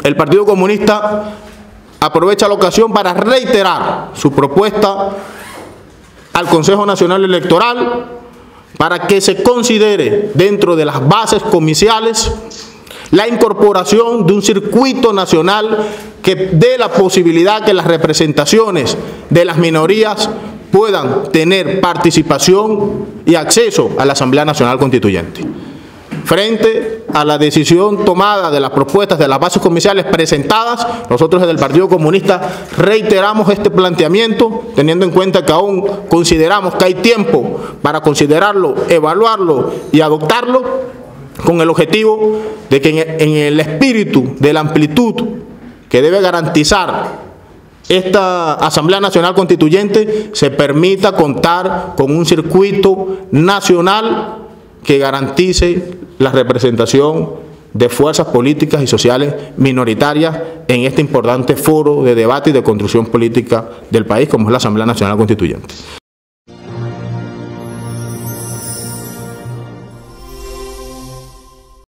el Partido Comunista aprovecha la ocasión para reiterar su propuesta al Consejo Nacional Electoral para que se considere dentro de las bases comiciales la incorporación de un circuito nacional que dé la posibilidad que las representaciones de las minorías puedan tener participación y acceso a la Asamblea Nacional Constituyente. Frente a la decisión tomada de las propuestas de las bases comiciales presentadas, nosotros desde el Partido Comunista reiteramos este planteamiento, teniendo en cuenta que aún consideramos que hay tiempo para considerarlo, evaluarlo y adoptarlo, con el objetivo de que en el espíritu de la amplitud que debe garantizar esta Asamblea Nacional Constituyente se permita contar con un circuito nacional que garantice la representación de fuerzas políticas y sociales minoritarias en este importante foro de debate y de construcción política del país como es la Asamblea Nacional Constituyente.